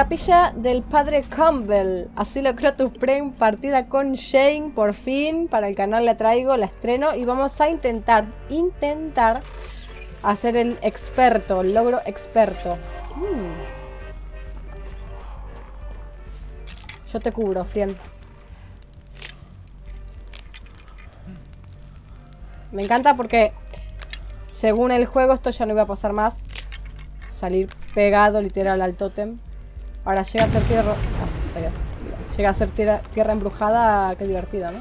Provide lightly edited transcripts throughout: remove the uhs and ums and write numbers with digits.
Capilla del Padre Campbell. Así logró tu frame. Partida con Shane. Por fin. Para el canal la traigo. La estreno. Y vamos a intentar hacer el experto. El logro experto. Yo te cubro, friend. Me encanta porque según el juego esto ya no iba a pasar más. Salir pegado literal al tótem. Ahora llega a ser tierra... llega a ser tierra embrujada. Qué divertido, ¿no?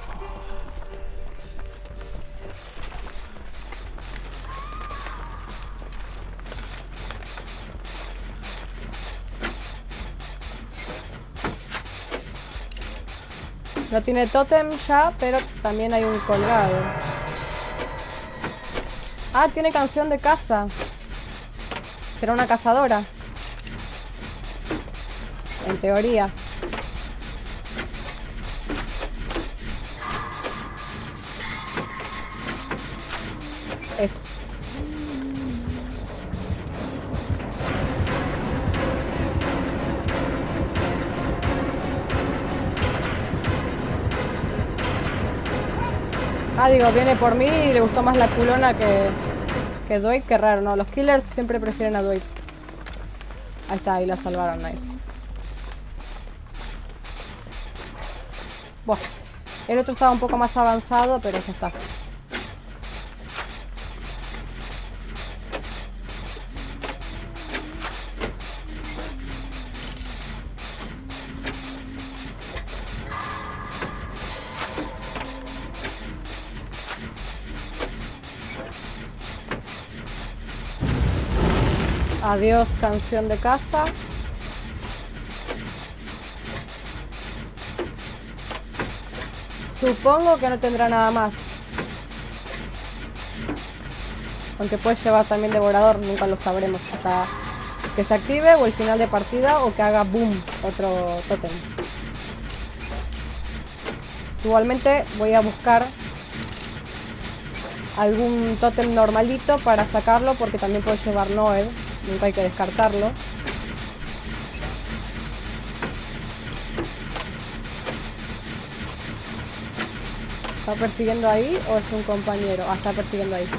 No tiene tótem ya, pero también hay un colgado. Ah, tiene canción de caza. Será una cazadora. En teoría. Es... Ah, digo, viene por mí y le gustó más la culona que Dwight. Qué raro, ¿no? Los killers siempre prefieren a Dwight. Ahí está, ahí la salvaron, nice. Bueno, el otro estaba un poco más avanzado, pero ya está. Adiós, canción de caza. Supongo que no tendrá nada más. Aunque puede llevar también devorador, nunca lo sabremos hasta que se active o el final de partida o que haga boom otro tótem. Igualmente voy a buscar algún tótem normalito para sacarlo porque también puede llevar Noed. Nunca hay que descartarlo. ¿Está persiguiendo ahí o es un compañero? Ah, está persiguiendo ahí.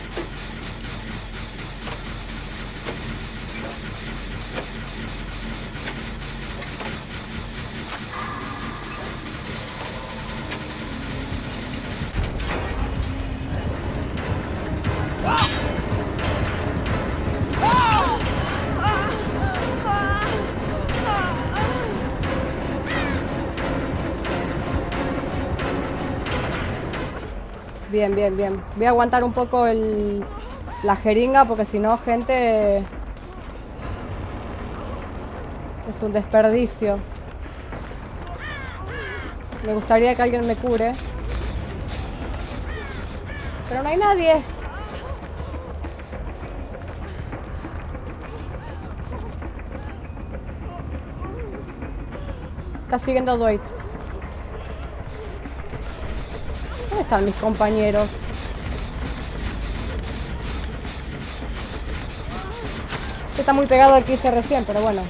Bien, bien, bien. Voy a aguantar un poco la jeringa porque si no, gente... Es un desperdicio. Me gustaría que alguien me cure. Pero no hay nadie. Está siguiendo a Dwight. ¿Dónde están mis compañeros? Este está muy pegado al que hice recién, pero bueno.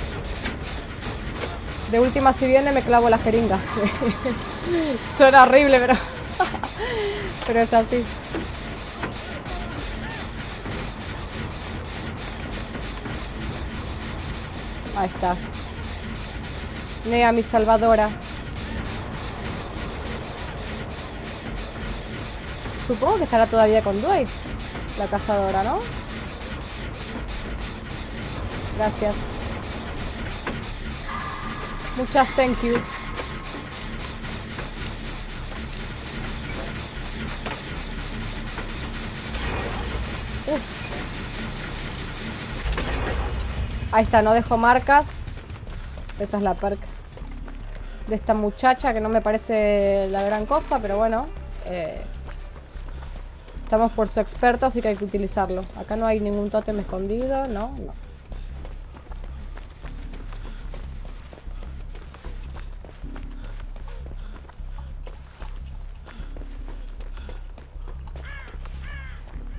De última, si viene, me clavo la jeringa. Suena horrible, pero... pero es así. Ahí está. Nea, mi salvadora. Supongo que estará todavía con Dwight, la cazadora, ¿no? Gracias. Muchas thank yous. Uf. Ahí está, no dejo marcas. Esa es la perk de esta muchacha que no me parece la gran cosa, pero bueno. Estamos por su experto, así que hay que utilizarlo. Acá no hay ningún tótem escondido, ¿no? No.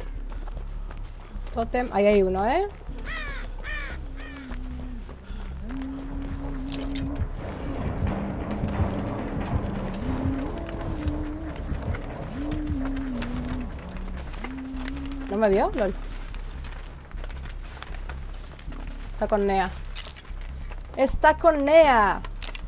Tótem, ahí hay uno, ¿eh? ¿No me vio? LOL. Está con Nea. ¡Está con Nea!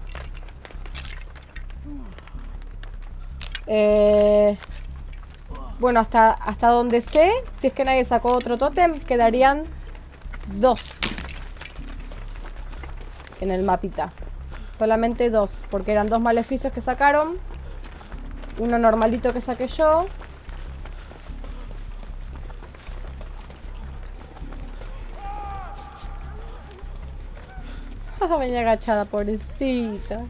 Bueno, hasta donde sé, si es que nadie sacó otro tótem, quedarían 2 en el mapita. Solamente 2, porque eran 2 maleficios que sacaron. Uno normalito que saqué yo. Venía agachada, pobrecita.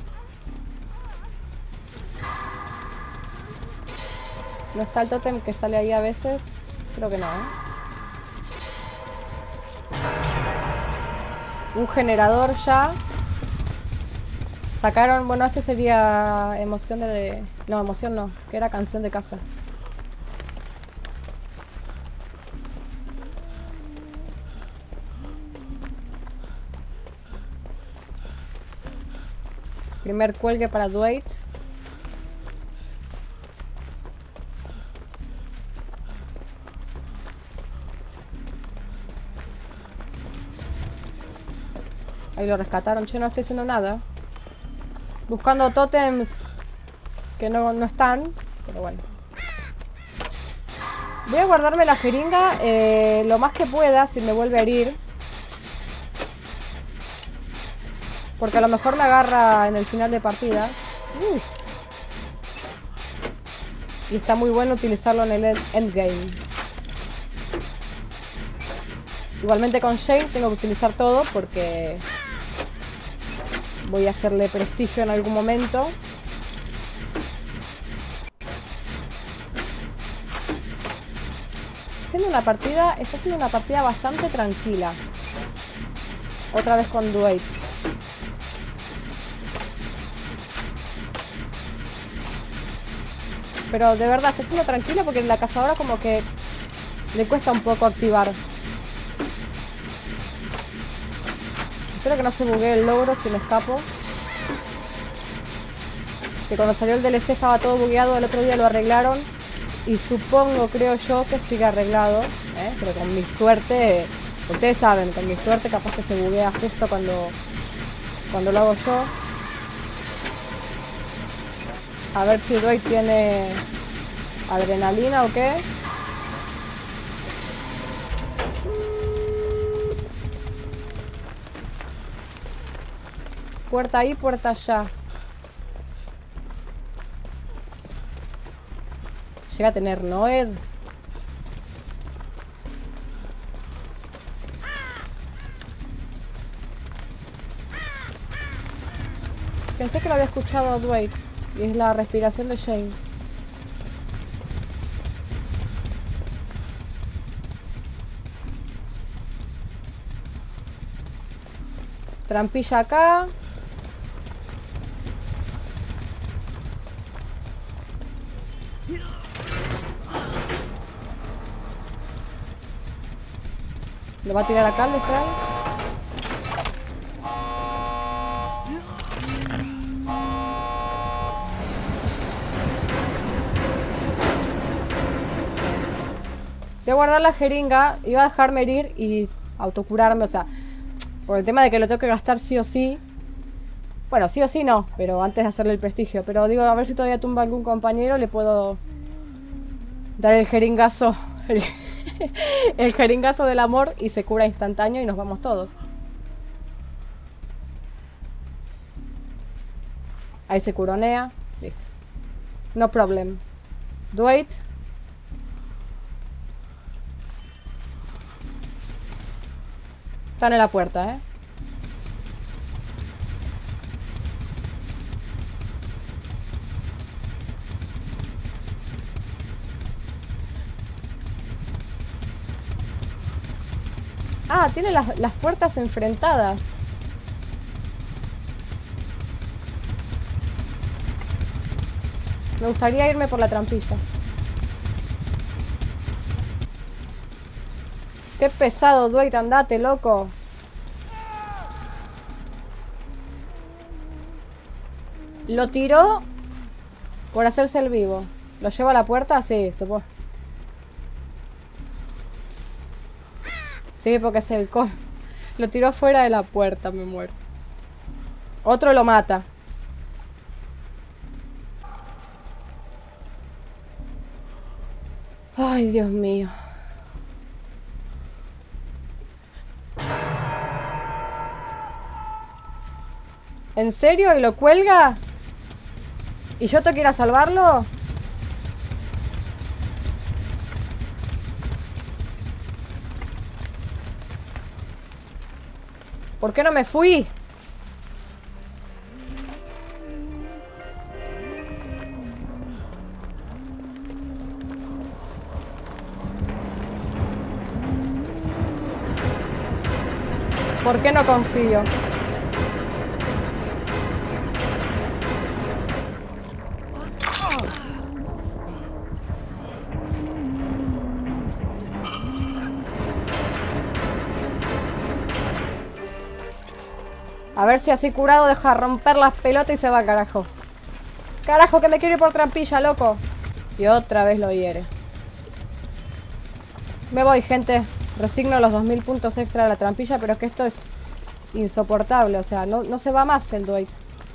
¿No está el tótem que sale ahí a veces? Creo que no, ¿eh? Un generador ya. Sacaron... Bueno, este sería emoción de... No, emoción no. Que era canción de casa. Primer cuelgue para Dwight. Ahí lo rescataron. Yo no estoy haciendo nada. Buscando tótems que no están. Pero bueno. Voy a guardarme la jeringa lo más que pueda si me vuelve a herir. Porque a lo mejor me agarra en el final de partida. Y está muy bueno utilizarlo en el endgame. Igualmente con Shane tengo que utilizar todo porque voy a hacerle prestigio en algún momento. Está siendo una partida bastante tranquila. Otra vez con Dwight. Pero de verdad está siendo tranquila porque la cazadora como que le cuesta un poco activar. Espero que no se buguee el logro si me escapo. Que cuando salió el DLC estaba todo bugueado, el otro día lo arreglaron. Y supongo, creo yo, que sigue arreglado. Pero con mi suerte, ustedes saben, con mi suerte capaz que se buguea justo cuando lo hago yo. A ver si Dwight tiene adrenalina o qué. Puerta ahí, puerta allá. Llega a tener Noed. Pensé que lo había escuchado a Dwight. Y es la respiración de Shane. Trampilla acá. ¿Lo va a tirar acá el Destral? Voy a guardar la jeringa. Iba a dejarme herir y autocurarme, o sea, por el tema de que lo tengo que gastar sí o sí. Bueno, sí o sí no, pero antes de hacerle el prestigio. Pero digo, a ver si todavía tumba algún compañero, le puedo dar el jeringazo. El jeringazo del amor y se cura instantáneo y nos vamos todos. Ahí se curonea. Listo. No problem. Dwight. Están en la puerta, ¿eh? Ah, tiene las puertas enfrentadas. Me gustaría irme por la trampilla. Qué pesado, Dwight, andate, loco. Lo tiró por hacerse el vivo. ¿Lo lleva a la puerta? Sí, supongo. Sí, porque es el con. Lo tiró fuera de la puerta, me muero. Otro lo mata. Ay, Dios mío. ¿En serio? ¿Y lo cuelga? ¿Y yo tengo que ir a salvarlo? ¿Por qué no me fui? ¿Por qué no confío? A ver si así curado deja romper las pelotas y se va, carajo. Carajo, que me quiere ir por trampilla, loco. Y otra vez lo hiere. Me voy, gente. Resigno los 2000 puntos extra de la trampilla, pero es que esto es insoportable. O sea, no se va más el Dwight.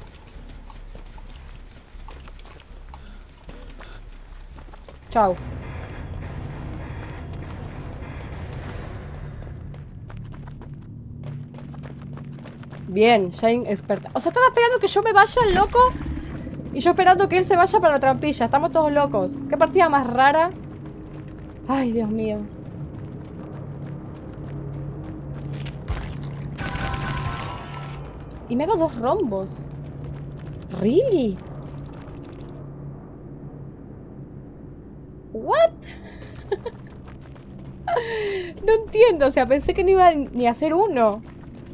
Chau. Bien, Shane experta. O sea, estaba esperando que yo me vaya, el loco. Y yo esperando que él se vaya para la trampilla. Estamos todos locos. Qué partida más rara. Ay, Dios mío. Y me hago 2 rombos. ¿Really? ¿What? No entiendo. O sea, pensé que no iba ni a hacer uno.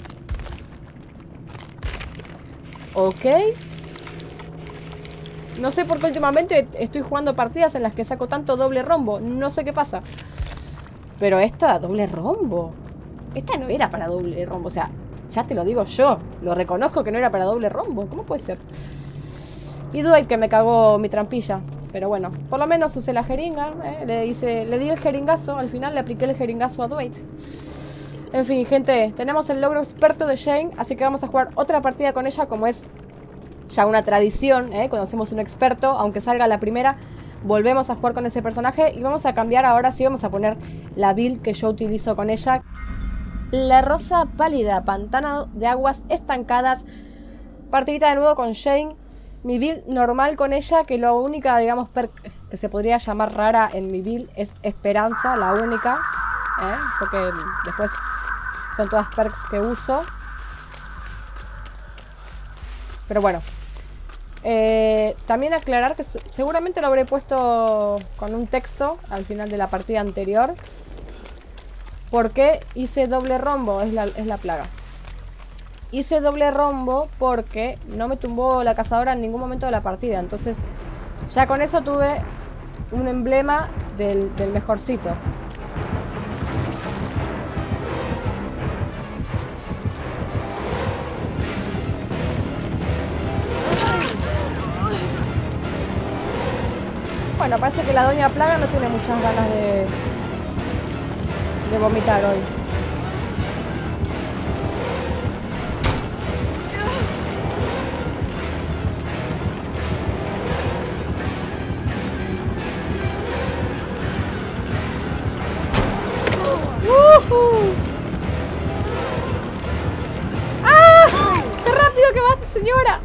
Ok. No sé por qué últimamente estoy jugando partidas en las que saco tanto doble rombo. No sé qué pasa. Pero esta doble rombo. Esta no era para doble rombo. O sea, ya te lo digo yo. Lo reconozco que no era para doble rombo. ¿Cómo puede ser? Y Dwight que me cagó mi trampilla. Pero bueno, por lo menos usé la jeringa. Le di el jeringazo. Al final le apliqué el jeringazo a Dwight. En fin, gente, tenemos el logro experto de Shane, así que vamos a jugar otra partida con ella, como es ya una tradición, cuando hacemos un experto, aunque salga la primera, volvemos a jugar con ese personaje y vamos a cambiar ahora, sí, vamos a poner la build que yo utilizo con ella. La rosa pálida, pantano de aguas estancadas, partidita de nuevo con Shane, mi build normal con ella, que la única, digamos, perk que se podría llamar rara en mi build es esperanza, la única, porque después son todas perks que uso. Pero bueno. También aclarar que seguramente lo habré puesto con un texto al final de la partida anterior. Porque hice doble rombo, es la plaga. Hice doble rombo porque no me tumbó la cazadora en ningún momento de la partida. Entonces ya con eso tuve un emblema del mejorcito. Bueno, parece que la doña Plaga no tiene muchas ganas de vomitar hoy. ¡Ah! ¡Qué rápido que va esta señora!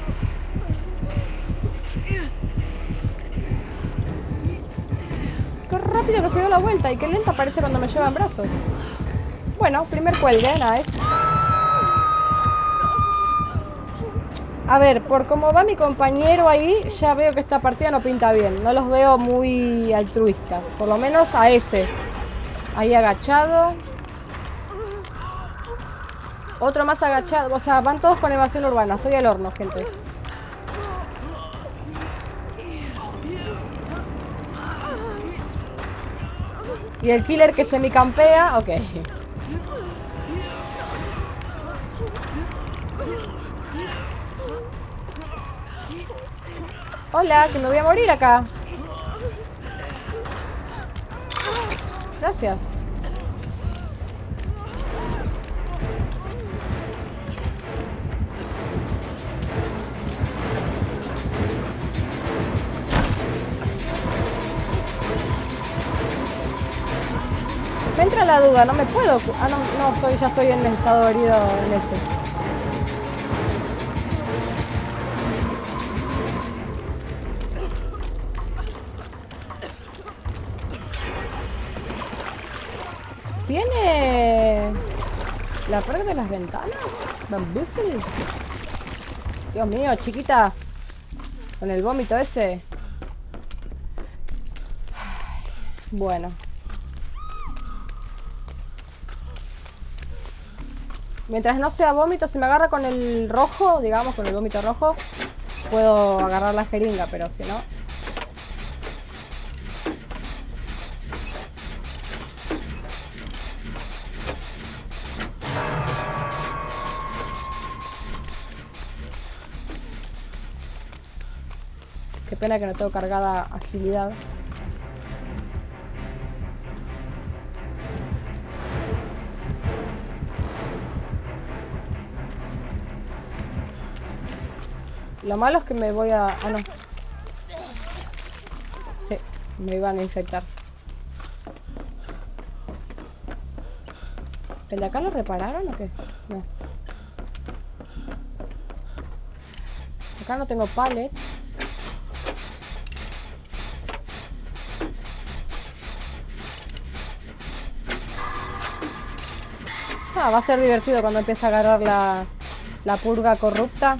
Qué rápido que se dio la vuelta y qué lenta parece cuando me lleva en brazos. Bueno, primer cuelgue, nice. A ver, por cómo va mi compañero ahí, ya veo que esta partida no pinta bien. No los veo muy altruistas. Por lo menos a ese. Ahí agachado. Otro más agachado. O sea, van todos con evasión urbana. Estoy al horno, gente. Y el killer que semicampea. Ok. Hola, que me voy a morir acá. Gracias. era la duda, no me puedo... Ah, no, no, ya estoy en estado herido en ese. ¿Tiene la perra de las ventanas? ¿Bamboozle? Dios mío, chiquita. Con el vómito ese. Bueno. Mientras no sea vómito, si me agarra con el rojo, digamos, con el vómito rojo, puedo agarrar la jeringa, pero si no... Qué pena que no tengo cargada agilidad. Lo malo es que me voy a... Ah, no. Sí, me iban a infectar. ¿El de acá lo repararon o qué? No. Acá no tengo pallet. Ah, va a ser divertido cuando empiece a agarrar la purga corrupta.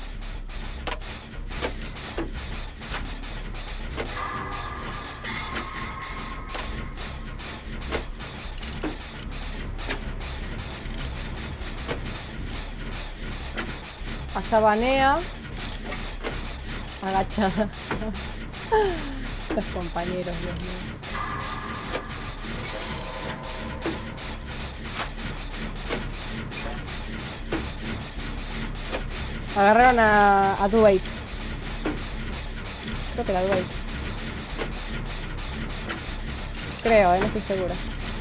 Allá banea. Agachada. Estos compañeros, Dios mío. Agarraron a Dwight. Creo que era Dwight. Creo, no estoy segura.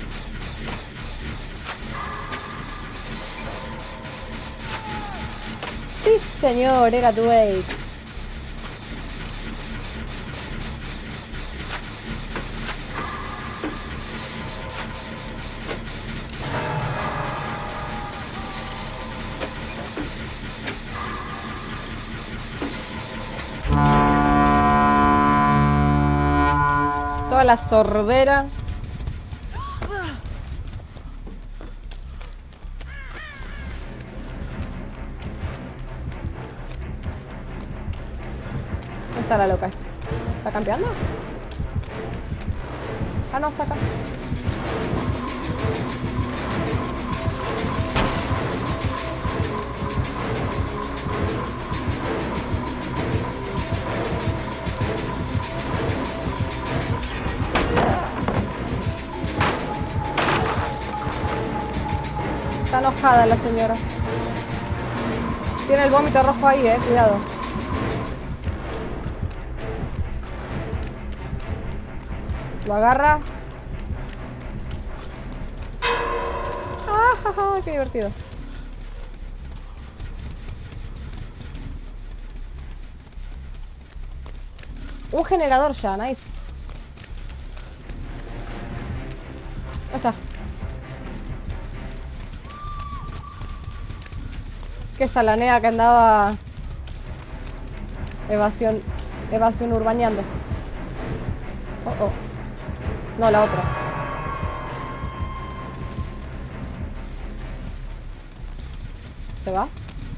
Sí, señor, era Dwight. Toda la sordera. ¿Dónde está la loca esta? ¿Está campeando? Ah, no, está acá. Está enojada la señora. Tiene el vómito rojo ahí, cuidado. Lo agarra. ¡Ah, jaja! ¡Qué divertido! Un generador ya, nice. ¿Dónde está? Que salanea que andaba evasión urbaneando. Oh, oh. No, la otra. ¿Se va?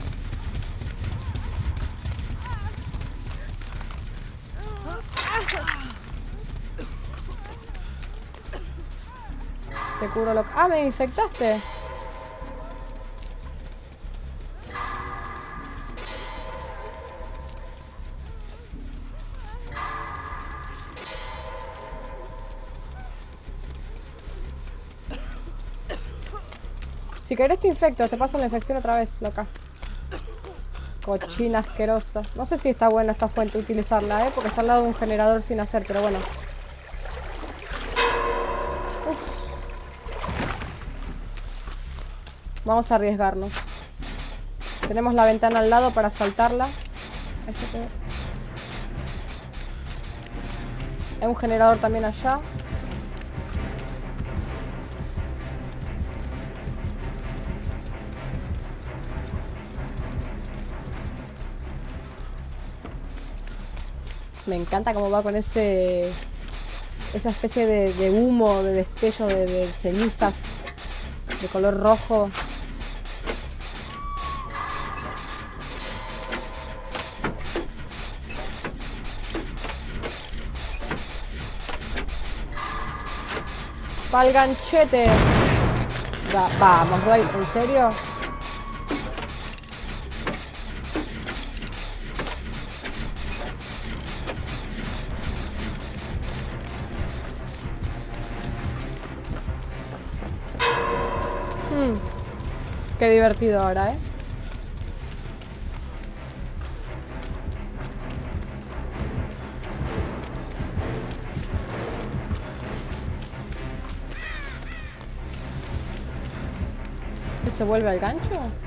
Te curo lo... Ah, me infectaste. Si querés te infecto, te paso la infección otra vez, loca. Cochina asquerosa. No sé si está buena esta fuente utilizarla, porque está al lado de un generador sin hacer, pero bueno. Uf. Vamos a arriesgarnos. Tenemos la ventana al lado para saltarla. Hay un generador también allá. Me encanta cómo va con esa especie de humo, de destello, de cenizas de color rojo. ¡Pa'l ganchete! Vamos, Dwight, ¿en serio? Qué divertido ahora, ¿eh? ¿Y se vuelve al gancho?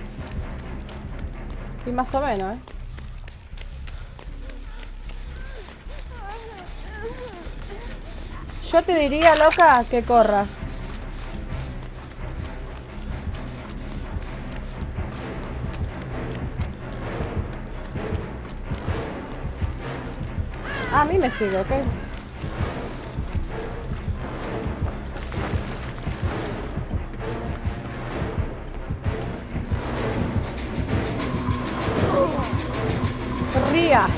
Y más o menos, ¿eh? Yo te diría, loca, que corras. A mí me sigue, ¿ok? Ría.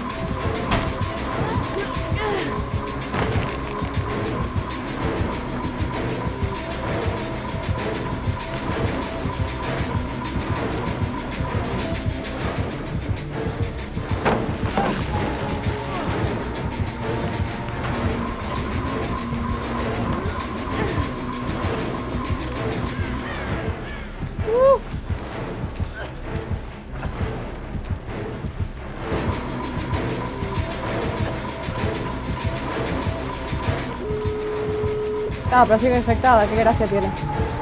Ah, pero sigue infectada, qué gracia tiene.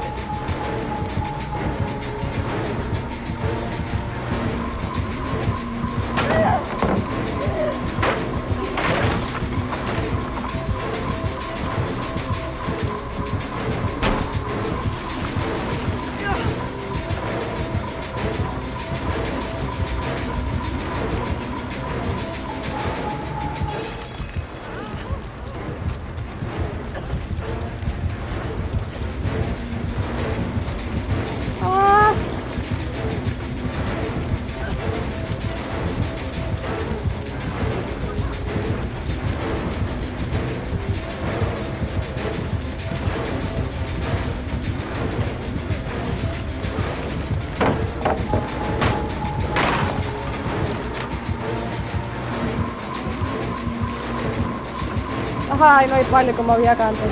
Ay, no hay palo como había acá antes.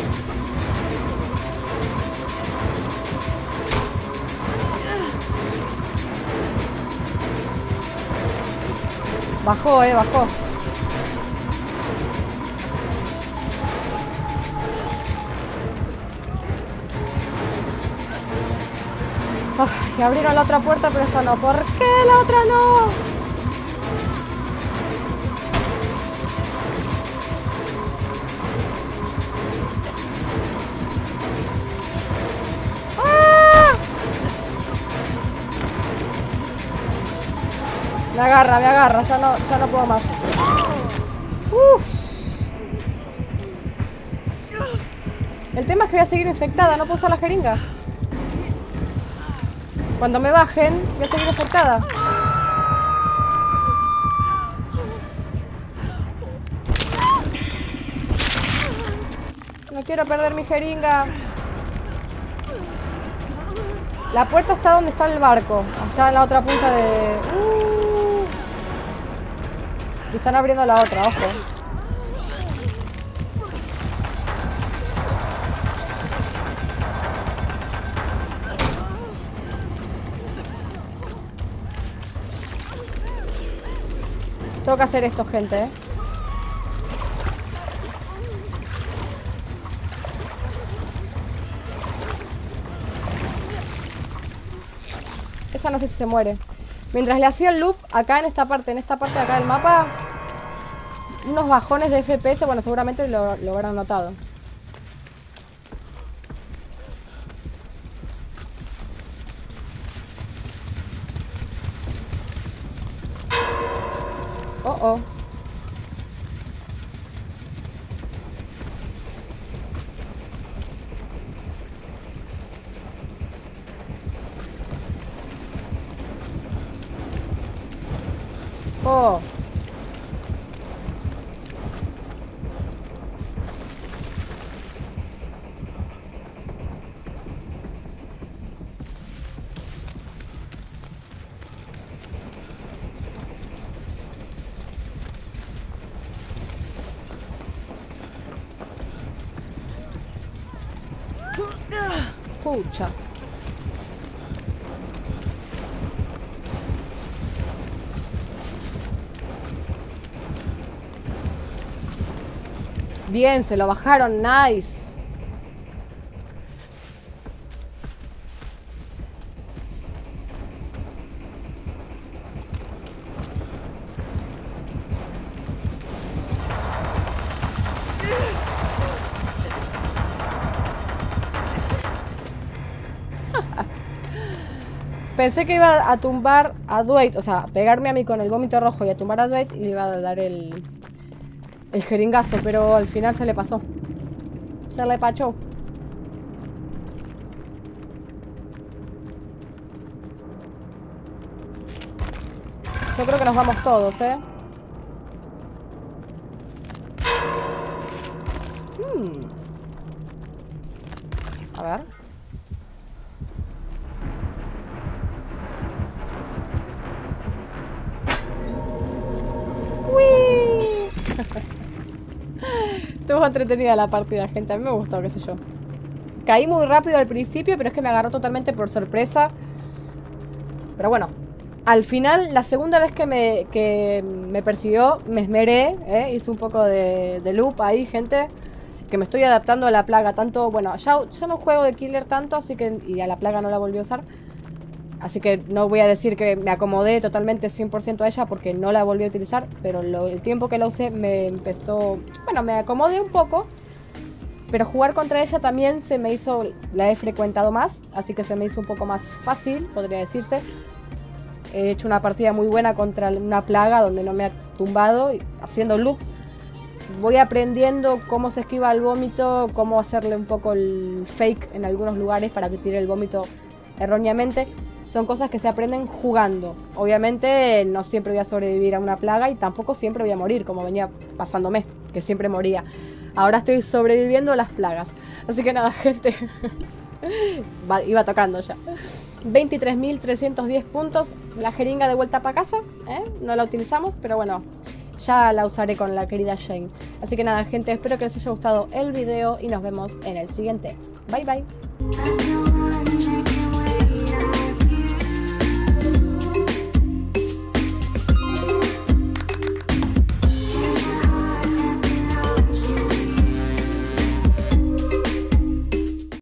Bajó, bajó. Y abrieron la otra puerta, pero esta no. ¿Por qué la otra no? Me agarra, ya no puedo más. Uf. El tema es que voy a seguir infectada, no puedo usar la jeringa. Cuando me bajen, voy a seguir infectada. No quiero perder mi jeringa. La puerta está donde está el barco, allá en la otra punta de... Y están abriendo la otra, ojo. Tengo que hacer esto, gente, ¿eh? Esa no sé si se muere. Mientras le hacía el loop acá en esta parte de acá del mapa, unos bajones de FPS, bueno, seguramente lo habrán notado. Oh, oh. Oh. Pucha. Bien, se lo bajaron, nice. Pensé que iba a tumbar a Dwight, o sea, pegarme a mí con el vómito rojo y a tumbar a Dwight y le iba a dar el jeringazo, pero al final se le pasó. Se le pachó. Yo creo que nos vamos todos, ¿eh? A ver. ¡Uy! Estuvo entretenida la partida, gente. A mí me gustó, qué sé yo. Caí muy rápido al principio, pero es que me agarró totalmente por sorpresa. Pero bueno, al final, la segunda vez que me persiguió, me esmeré, hice un poco de loop ahí, gente. Que me estoy adaptando a la plaga. Tanto, bueno, ya no juego de killer tanto, así que... Y a la plaga no la volví a usar. Así que no voy a decir que me acomodé totalmente 100% a ella porque no la volví a utilizar. Pero el tiempo que la usé me empezó... Bueno, me acomodé un poco. Pero jugar contra ella también se me hizo... La he frecuentado más, así que se me hizo un poco más fácil, podría decirse. He hecho una partida muy buena contra una plaga donde no me ha tumbado, haciendo loop. Voy aprendiendo cómo se esquiva el vómito, cómo hacerle un poco el fake en algunos lugares para que tire el vómito erróneamente. Son cosas que se aprenden jugando. Obviamente no siempre voy a sobrevivir a una plaga y tampoco siempre voy a morir, como venía pasándome, que siempre moría. Ahora estoy sobreviviendo a las plagas. Así que nada, gente. Iba tocando ya. 23.310 puntos. La jeringa de vuelta para casa, no la utilizamos, pero bueno, ya la usaré con la querida Jane. Así que nada, gente, espero que les haya gustado el video y nos vemos en el siguiente. Bye bye.